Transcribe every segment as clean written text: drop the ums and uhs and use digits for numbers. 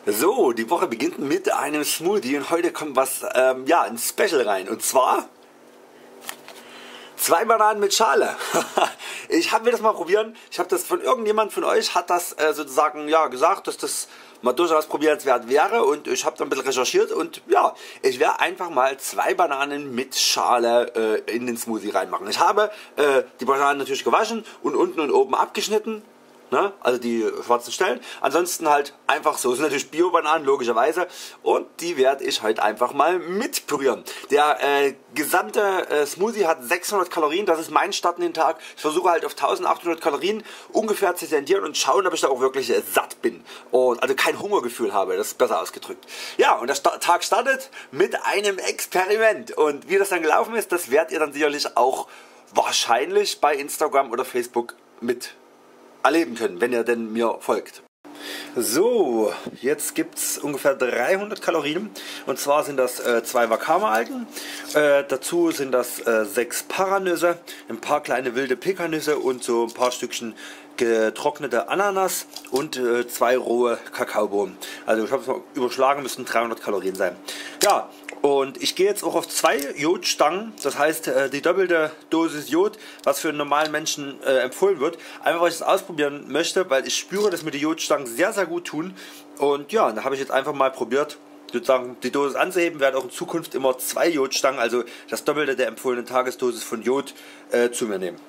So, die Woche beginnt mit einem Smoothie und heute kommt was, ja, ein Special rein. Und zwar 2 Bananen mit Schale. Ich habe mir das mal probieren. Ich habe das von irgendjemand von euch hat das sozusagen ja gesagt, dass das mal durchaus probierenswert wäre, und ich habe dann ein bisschen recherchiert und ja, ich werde einfach mal 2 Bananen mit Schale in den Smoothie reinmachen. Ich habe die Bananen natürlich gewaschen und unten und oben abgeschnitten. Ne? Also die schwarzen Stellen. Ansonsten halt einfach so. Das sind natürlich Bio-Bananen, logischerweise. Und die werde ich heute einfach mal mit pürieren. Der gesamte Smoothie hat 600 Kalorien. Das ist mein Start in den Tag. Ich versuche halt auf 1800 Kalorien ungefähr zu tendieren und schauen, ob ich da auch wirklich satt bin. Und also kein Hungergefühl habe. Das ist besser ausgedrückt. Ja, und der Tag startet mit einem Experiment. Und wie das dann gelaufen ist, das werdet ihr dann sicherlich auch wahrscheinlich bei Instagram oder Facebook mit erleben können, wenn ihr denn mir folgt. So, jetzt gibt es ungefähr 300 Kalorien, und zwar sind das 2 Wakame-Algen, dazu sind das 6 Paranüsse, ein paar kleine wilde Pekannüsse und so ein paar Stückchen getrocknete Ananas und 2 rohe Kakaobohnen. Also ich habe es mal überschlagen, müssten 300 Kalorien sein. Ja, und ich gehe jetzt auch auf 2 Jodstangen, das heißt die doppelte Dosis Jod, was für einen normalen Menschen empfohlen wird. Einfach weil ich es ausprobieren möchte, weil ich spüre, dass mir die Jodstangen sehr, sehr gut tun. Und ja, da habe ich jetzt einfach mal probiert, sozusagen die Dosis anzuheben. Werde auch in Zukunft immer 2 Jodstangen, also das Doppelte der empfohlenen Tagesdosis von Jod, zu mir nehmen.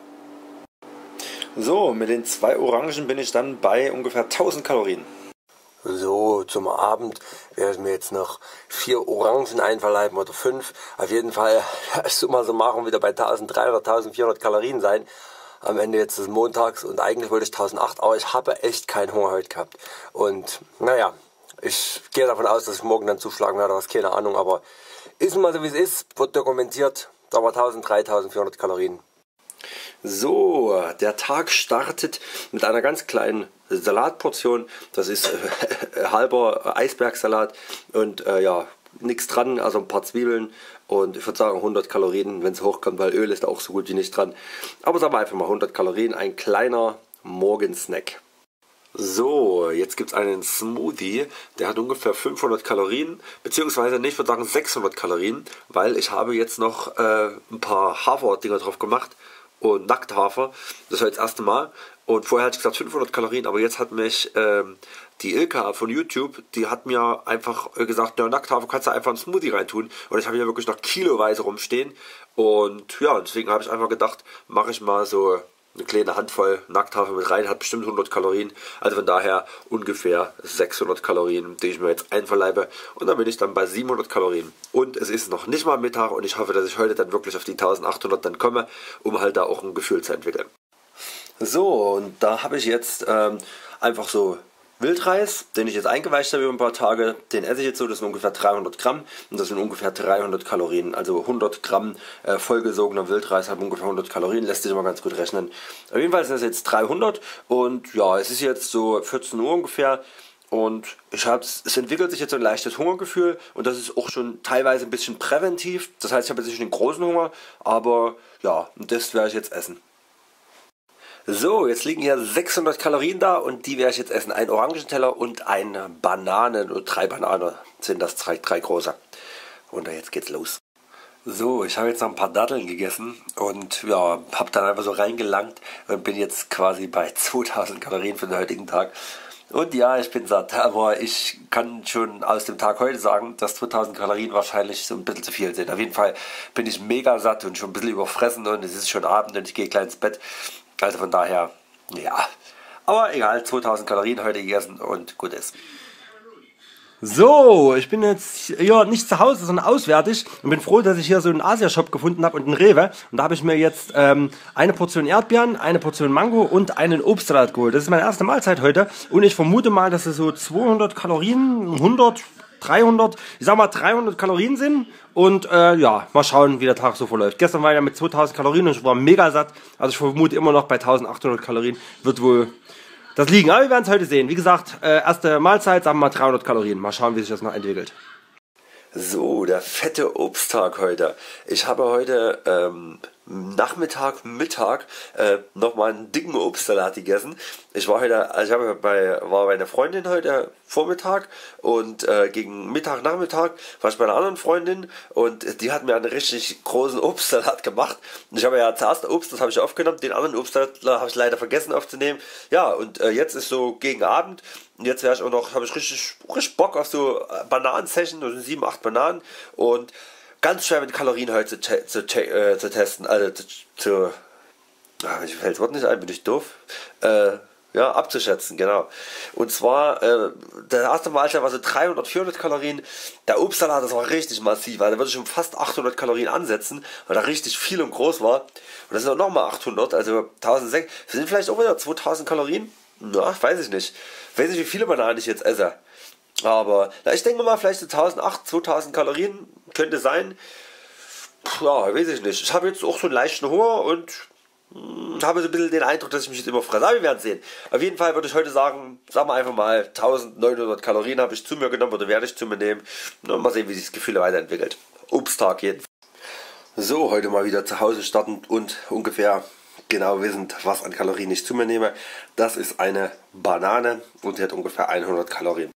So, mit den 2 Orangen bin ich dann bei ungefähr 1000 Kalorien. So, zum Abend werde ich mir jetzt noch 4 Orangen einverleiben oder 5. Auf jeden Fall summa summarum wieder bei 1300, 1400 Kalorien sein. Am Ende jetzt des Montags, und eigentlich wollte ich 1008, aber ich habe echt keinen Hunger heute gehabt. Und naja, ich gehe davon aus, dass ich morgen dann zuschlagen werde, was, keine Ahnung, aber ist mal so wie es ist, wird dokumentiert, da war 1300, 1400 Kalorien. So, der Tag startet mit einer ganz kleinen Salatportion. Das ist halber Eisbergsalat und ja, nichts dran, also ein paar Zwiebeln und ich würde sagen 100 Kalorien, wenn es hochkommt, weil Öl ist auch so gut wie nicht dran. Aber sagen wir einfach mal 100 Kalorien, ein kleiner Morgensnack. So, jetzt gibt es einen Smoothie, der hat ungefähr 500 Kalorien, beziehungsweise nicht, ich würde sagen 600 Kalorien, weil ich habe jetzt noch ein paar Haferdinger drauf gemacht. Und Nackthafer, das war jetzt das erste Mal. Und vorher hatte ich gesagt 500 Kalorien, aber jetzt hat mich die Ilka von YouTube, die hat mir einfach gesagt, na, Nackthafer kannst du einfach in Smoothie reintun. Und ich habe hier wirklich noch kiloweise rumstehen. Und ja, deswegen habe ich einfach gedacht, mache ich mal so eine kleine Handvoll Nackthafer mit rein, hat bestimmt 100 Kalorien, also von daher ungefähr 600 Kalorien, die ich mir jetzt einverleibe, und dann bin ich dann bei 700 Kalorien. Und es ist noch nicht mal Mittag und ich hoffe, dass ich heute dann wirklich auf die 1800 dann komme, um halt da auch ein Gefühl zu entwickeln. So, und da habe ich jetzt einfach so Wildreis, den ich jetzt eingeweicht habe über ein paar Tage, den esse ich jetzt so, das sind ungefähr 300 Gramm und das sind ungefähr 300 Kalorien, also 100 Gramm vollgesogener Wildreis haben ungefähr 100 Kalorien, lässt sich immer ganz gut rechnen. Auf jeden Fall sind das jetzt 300 und ja, es ist jetzt so 14 Uhr ungefähr und es entwickelt sich jetzt so ein leichtes Hungergefühl und das ist auch schon teilweise ein bisschen präventiv, das heißt, ich habe jetzt nicht den großen Hunger, aber ja, das werde ich jetzt essen. So, jetzt liegen hier 600 Kalorien da und die werde ich jetzt essen. Ein Orangenteller und eine Banane, und 3 Bananen sind das, 3 große. Und jetzt geht's los. So, ich habe jetzt noch ein paar Datteln gegessen und ja, habe dann einfach so reingelangt und bin jetzt quasi bei 2000 Kalorien für den heutigen Tag. Und ja, ich bin satt, aber ich kann schon aus dem Tag heute sagen, dass 2000 Kalorien wahrscheinlich so ein bisschen zu viel sind. Auf jeden Fall bin ich mega satt und schon ein bisschen überfressen und es ist schon Abend und ich gehe gleich ins Bett. Also von daher, ja, aber egal, 2000 Kalorien heute gegessen und gut ist. So, ich bin jetzt ja nicht zu Hause, sondern auswärtig und bin froh, dass ich hier so einen Asia-Shop gefunden habe und einen Rewe. Und da habe ich mir jetzt eine Portion Erdbeeren, eine Portion Mango und einen Obstsalat geholt. Das ist meine erste Mahlzeit heute und ich vermute mal, dass es so 200 Kalorien, 100, 300, ich sag mal 300 Kalorien sind. Und ja, mal schauen, wie der Tag so verläuft. Gestern war ich ja mit 2000 Kalorien und ich war mega satt. Also ich vermute immer noch bei 1800 Kalorien wird wohl das liegen. Aber wir werden es heute sehen. Wie gesagt, erste Mahlzeit, sagen wir mal 300 Kalorien. Mal schauen, wie sich das noch entwickelt. So, der fette Obsttag heute. Ich habe heute Nachmittag, Mittag nochmal einen dicken Obstsalat gegessen. Ich war heute, also war bei einer Freundin heute Vormittag und gegen Mittag, Nachmittag war ich bei einer anderen Freundin und die hat mir einen richtig großen Obstsalat gemacht. Und ich habe ja zuerst Obst, das habe ich aufgenommen, den anderen Obstsalat habe ich leider vergessen aufzunehmen. Ja, und jetzt ist so gegen Abend und jetzt wäre ich auch noch, habe ich richtig Bock auf so Bananen-Session, also 7, 8 Bananen und ganz schwer mit Kalorien heute zu testen, also mir fällt das Wort nicht ein, bin ich doof, ja, abzuschätzen, genau. Und zwar, der erste Mahlzeit war so 300, 400 Kalorien, der Obstsalat, das war richtig massiv, also da würde ich schon fast 800 Kalorien ansetzen, weil er richtig viel und groß war. Und das sind auch nochmal 800, also 1600, sind vielleicht auch wieder 2000 Kalorien? Na, weiß ich nicht. Ich weiß nicht, wie viele Bananen ich jetzt esse. Aber na, ich denke mal, vielleicht so 1800, 2000 Kalorien könnte sein. Ja, weiß ich nicht. Ich habe jetzt auch so einen leichten Hunger und habe so ein bisschen den Eindruck, dass ich mich jetzt immer fresse. Aber wir werden sehen. Auf jeden Fall würde ich heute sagen, sagen wir einfach mal 1900 Kalorien habe ich zu mir genommen oder werde ich zu mir nehmen. Na, mal sehen, wie sich das Gefühl weiterentwickelt. Obsttag jetzt. So, heute mal wieder zu Hause startend und ungefähr genau wissend, was an Kalorien ich zu mir nehme. Das ist eine Banane und die hat ungefähr 100 Kalorien.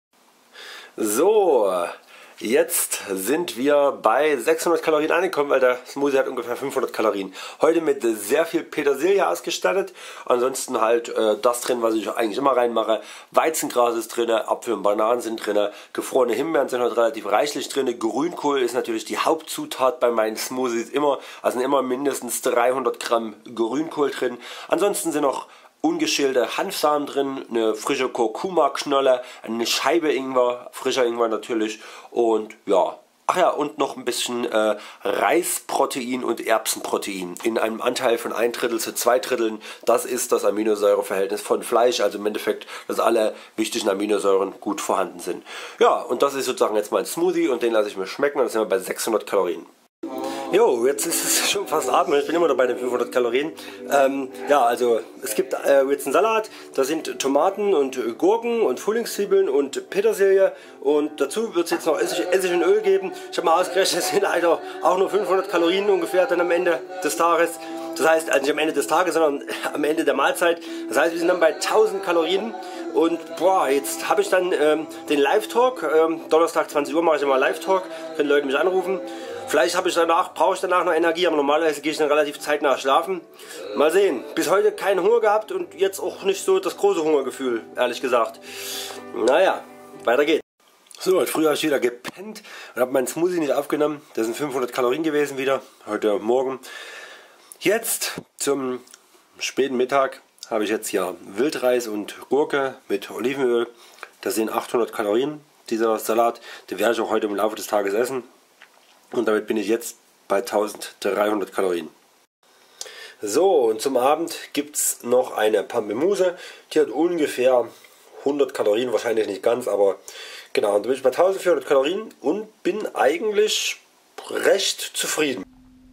So, jetzt sind wir bei 600 Kalorien angekommen, weil der Smoothie hat ungefähr 500 Kalorien. Heute mit sehr viel Petersilie ausgestattet. Ansonsten halt das drin, was ich eigentlich immer reinmache. Weizengras ist drin, Apfel und Bananen sind drin, gefrorene Himbeeren sind heute relativ reichlich drin. Grünkohl ist natürlich die Hauptzutat bei meinen Smoothies immer. Also sind immer mindestens 300 Gramm Grünkohl drin. Ansonsten sind noch ungeschälte Hanfsamen drin, eine frische Kurkuma-Knolle, eine Scheibe Ingwer, frischer Ingwer natürlich und ja, ach ja, und noch ein bisschen Reisprotein und Erbsenprotein in einem Anteil von 1/3 zu 2/3. Das ist das Aminosäureverhältnis von Fleisch, also im Endeffekt, dass alle wichtigen Aminosäuren gut vorhanden sind. Ja, und das ist sozusagen jetzt mein Smoothie und den lasse ich mir schmecken und dann sind wir bei 600 Kalorien. Jo, jetzt ist es schon fast Abend, ich bin immer noch bei den 500 Kalorien. Ja, also es gibt jetzt einen Salat, da sind Tomaten und Gurken und Frühlingszwiebeln und Petersilie und dazu wird es jetzt noch Essig und Öl geben. Ich habe mal ausgerechnet, es sind leider auch nur 500 Kalorien ungefähr dann am Ende des Tages. Das heißt, also nicht am Ende des Tages, sondern am Ende der Mahlzeit. Das heißt, wir sind dann bei 1000 Kalorien. Und boah, jetzt habe ich dann den Live-Talk. Donnerstag 20 Uhr mache ich immer Live-Talk. Können Leute mich anrufen. Vielleicht brauche ich danach noch Energie, aber normalerweise gehe ich dann relativ zeitnah schlafen. Mal sehen. Bis heute keinen Hunger gehabt und jetzt auch nicht so das große Hungergefühl, ehrlich gesagt. Naja, weiter geht's. So, heute früh habe ich wieder gepennt und habe meinen Smoothie nicht aufgenommen. Das sind 500 Kalorien gewesen wieder, heute Morgen. Jetzt zum späten Mittag habe ich jetzt hier Wildreis und Gurke mit Olivenöl. Das sind 800 Kalorien, dieser Salat. Den werde ich auch heute im Laufe des Tages essen. Und damit bin ich jetzt bei 1300 Kalorien. So, und zum Abend gibt es noch eine Pampelmuse. Die hat ungefähr 100 Kalorien, wahrscheinlich nicht ganz, aber genau. Und da bin ich bei 1400 Kalorien und bin eigentlich recht zufrieden.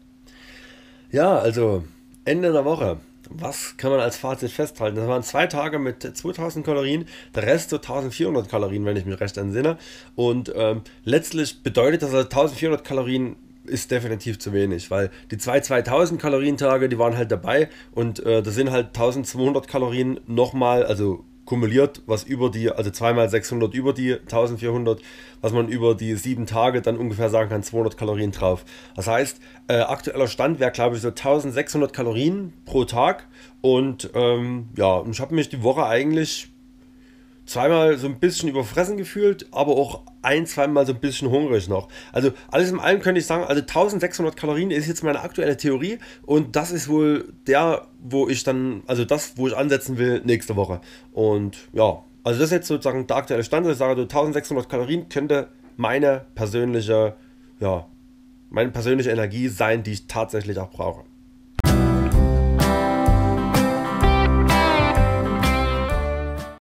Ja, also Ende der Woche. Was kann man als Fazit festhalten? Das waren 2 Tage mit 2000 Kalorien, der Rest so 1400 Kalorien, wenn ich mich recht entsinne. Und letztlich bedeutet das, 1400 Kalorien ist definitiv zu wenig, weil die 2000 Kalorien Tage, die waren halt dabei und das sind halt 1200 Kalorien nochmal, also kumuliert, was über die, also 2 mal 600 über die 1400, was man über die 7 Tage dann ungefähr sagen kann, 200 Kalorien drauf. Das heißt, aktueller Stand wäre, glaube ich, so 1600 Kalorien pro Tag und ja, und ich habe mich die Woche eigentlich zweimal so ein bisschen überfressen gefühlt, aber auch 1-2 Mal so ein bisschen hungrig noch. Also alles in allem könnte ich sagen, also 1600 Kalorien ist jetzt meine aktuelle Theorie und das ist wohl der, wo ich dann, also das, wo ich ansetzen will nächste Woche. Und ja, also das ist jetzt sozusagen der aktuelle Stand. Ich sage, 1600 Kalorien könnte meine persönliche Energie sein, die ich tatsächlich auch brauche.